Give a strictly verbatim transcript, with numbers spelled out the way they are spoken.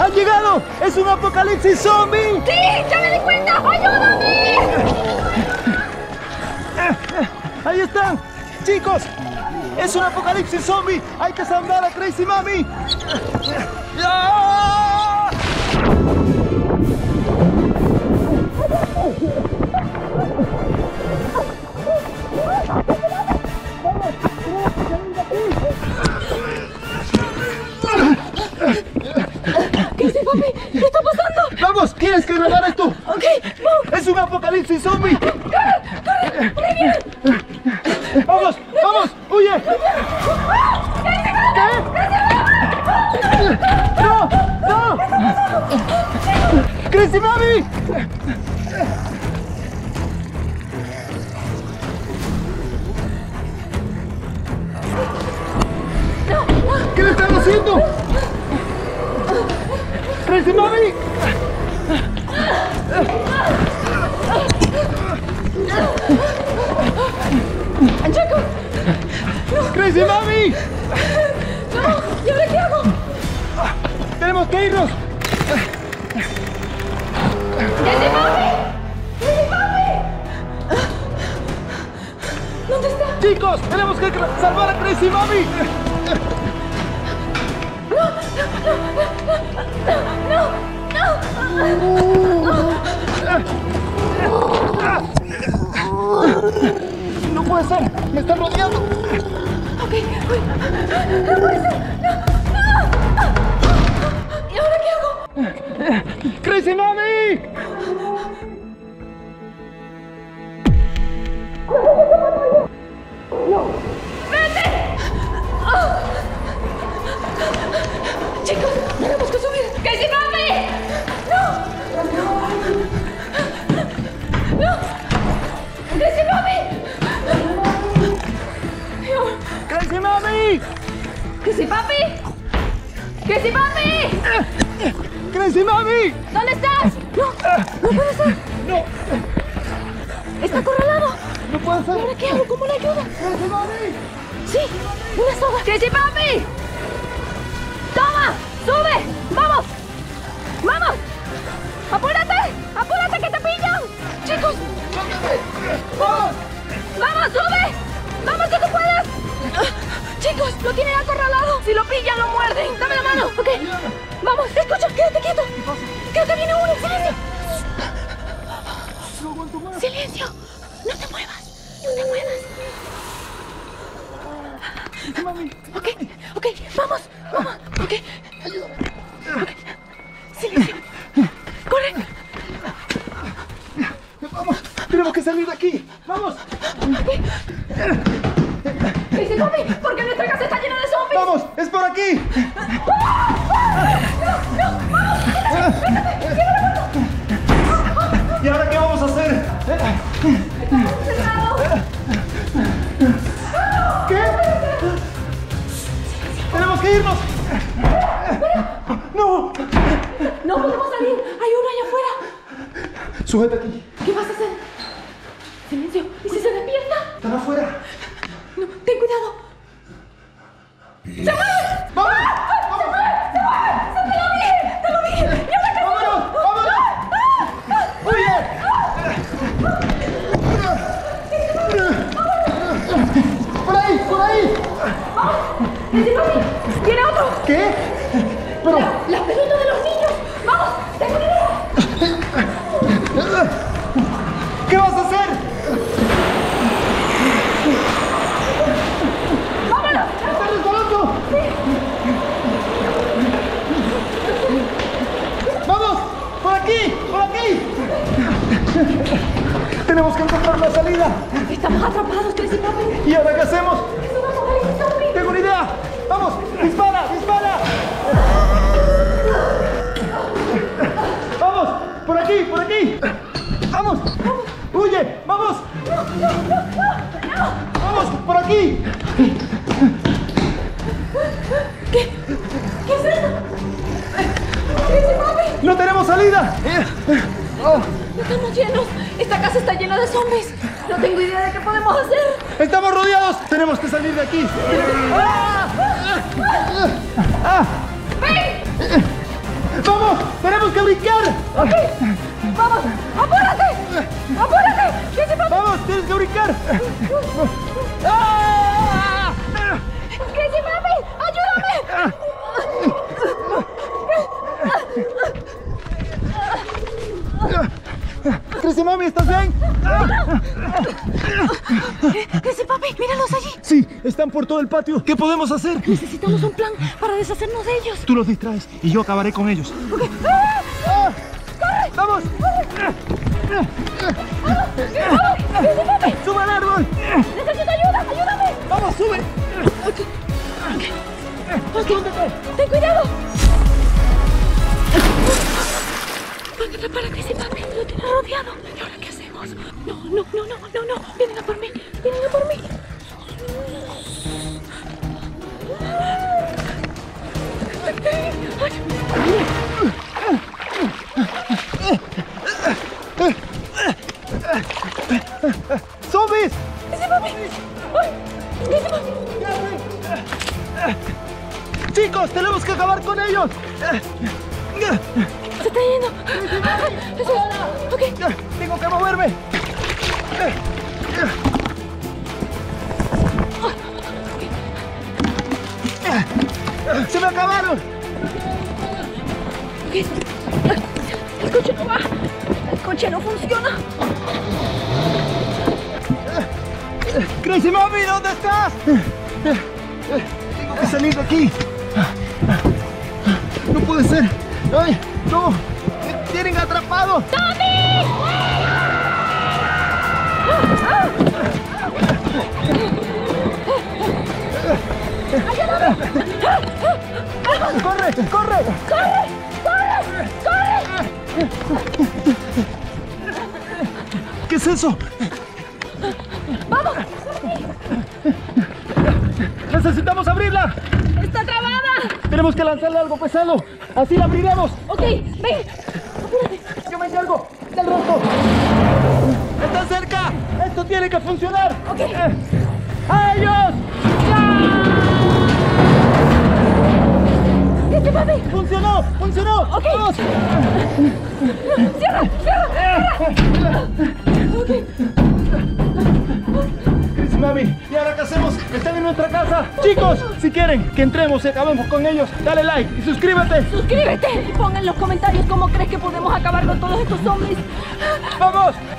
¡Han llegado! ¡Es un apocalipsis zombie! ¡Sí! ¡Ya me di cuenta! ¡Ayúdame! ¡Ahí están! ¡Chicos! ¡Es un apocalipsis zombie! ¡Hay que salvar a Crazy Mami! ¡Ah! ¿Qué sí, papi? ¿Qué está pasando? ¡Vamos! ¿Tienes que grabar esto? Ok, vamos. ¡Es un apocalipsis zombie! ¡Corre! ¡Corre! ¡Corre! ¡Vamos! ¡Vamos! ¡Huye! ¿Qué? ¡No! ¡No! ¡Crazy Mami! ¿Qué le están haciendo? ¡Crazy Mami! ¡Chaco! ¡Crazy Mami! ¡No! ¿Y ahora qué hago? ¡Tenemos que irnos! ¡Crazy Mami! ¡Crazy Mami! ¿Dónde está? ¡Chicos! ¡Tenemos que salvar a Crazy Mami! ¡No puede ser! ¡Me están rodeando! Ok, uy. ¡No puede ser! ¡No! ¡No! ¿Y ahora qué hago? ¡Crazy Mami! Chicos, tenemos que subir. ¡Crazy Mami! ¡No! ¡No! ¡Crazy Mami! ¡Crazy Mami! ¡Crazy Papi! ¡Crazy Papi! ¡Crazy Mami! ¿Dónde estás? No, no puede ser. ¡No! Está acorralado. ¡No puede ¿Y ser! ahora qué hago? ¿Cómo le ayudo? ¡Crazy Mami! Sí, una soga. ¡Crazy Papi! ¡Toma! ¡Sube! ¡Vamos! ¡Vamos! ¡Apúrate! ¡Apúrate que te pillan! ¡Chicos! ¡Vamos! ¡Vamos, sube! ¡Vamos que tú puedes! Chicos, lo tienen acorralado. Si lo pillan, lo muerden. Dame la mano, ¿ok? Vamos, escucha, quédate quieto. Creo que viene uno. ¡Silencio! ¡Silencio! No te muevas. No te muevas. ¡Mami! Ok, ok, vamos, vamos, ok. Ok. Silencio. Corre. ¡Vamos! ¡Tenemos que salir de aquí! ¡Vamos! Dice Papi, ¿por qué nuestra casa está llena de zombies? ¡Vamos! ¡Es por aquí! ¿Y ahora qué vamos a hacer? Estamos encerrados. ¿Qué? ¡Tenemos que irnos! ¡No! No podemos salir. Hay uno allá afuera. Sujeta aquí. ¿Qué vas a hacer? Silencio. ¿Y si se despierta? Están afuera. No, ten cuidado. ¡Se mueve! ¡Vamos! ¡Se mueve! ¡Se mueve! ¡Se te lo dije! ¡Te lo dije! ¡Y ahora qué ¡Vámonos! ¡Vámonos! ¡Huye! ¡Por ahí! ¡Por ahí! ¡Dice Papi! ¡Viene otro! ¿Qué? Pero... La, ¡Las pelotas de los niños! ¡Vamos! ¡Tengo una idea! ¿Qué vas a hacer? ¡Vámonos! ¡Está resbalando! ¡Vamos! ¡Por aquí! ¡Por aquí! Tenemos que encontrar una salida. Estamos atrapados, Crazy Papi. ¿Y ahora qué hacemos? Es un apocalipsis zombie. ¡Tengo una idea! ¡Vamos! ¡Dispara! ¡Dispara! ¡Vamos! ¡Por aquí! ¡Por aquí! ¡Vamos! ¡Huye! ¡Vamos! ¡Vamos! ¡Por aquí! ¿Qué? ¿Qué es esto? ¡Crazy Papi! ¡No tenemos salida! Oh, Estamos llenos. Esta casa está llena de zombies. No tengo idea de qué podemos hacer. ¡estamos rodeados! ¡Tenemos que salir de aquí! ¡Ah! ¡Ah! ¡Ven! ¡Vamos! ¡Tenemos que brincar! Ok. ¡Vamos! ¡Apúrate! ¡Apúrate! Crazy Papi. ¡Vamos! ¡Tienes que brincar! ¡Ah! Crazy Papi, ayúdame. Crazy Mami, ¿estás bien? Crazy Papi, míralos allí. Sí, están por todo el patio. ¿Qué podemos hacer? Necesitamos un plan para deshacernos de ellos. Tú los distraes y yo acabaré con ellos. Okay. ¡Ah! ¡Ah! ¡Vamos! ¡Crazy Papi! ¡Sube al árbol! ¡Necesito ayuda! ¡Ayúdame! ¡Vamos, sube! Ok. Ok. ¡Ten cuidado! Van a atrapar a Crazy Papi. Lo tiene rodeado. ¿Y ahora qué hacemos? No, no, no, no, no, no. Vienen a por mí. Vienen a por mí. ¡Zombies! ¡Crazy Papi! ¡Ay! ¡Crazy Papi! ¡Chicos, tenemos que acabar con ellos! ¡Se está yendo! Eso es. Ok. ¡Tengo que moverme! ¡Se me acabaron! Ok. El coche no va. El coche no funciona. ¡Crazy Mami, ¿dónde estás? Tengo que salir de aquí. No puede ser. ¡Ay, no! ¡Me tienen atrapado! ¡Tommy! ¡Corre! ¡Corre! ¡Corre! ¡Corre! ¡Corre! ¿Qué es eso? ¡Vamos! ¡Necesitamos abrirla! ¡Está trabada! Tenemos que lanzarle algo pesado. Así la abriremos. Ok, ven. Apúrate. Yo me encargo del resto. ¡Está cerca! ¡Esto tiene que funcionar! Ok. Eh, ¡A ellos! ¡Crazy Papi! ¡Funcionó! ¡Funcionó! Ok. ¡Vamos! ¡Cierra! ¡Cierra! Ok. Crazy Mami, ¿y ahora qué hacemos? Están en nuestra casa. Chicos, si quieren que entremos y acabemos con ellos, dale like y suscríbete. ¡Suscríbete! Y pon en los comentarios cómo crees que podemos acabar con todos estos zombies. ¡Vamos!